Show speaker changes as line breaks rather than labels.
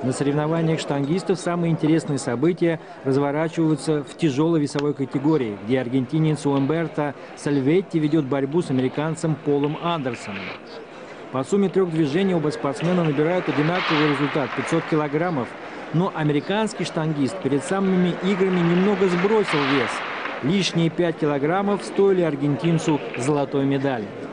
На соревнованиях штангистов самые интересные события разворачиваются в тяжелой весовой категории, где аргентинец Умберто Сальветти ведет борьбу с американцем Полом Андерсоном. По сумме 3 движений оба спортсмена набирают одинаковый результат – 500 килограммов. Но американский штангист перед самыми играми немного сбросил вес. Лишние 5 килограммов стоили аргентинцу золотой медали.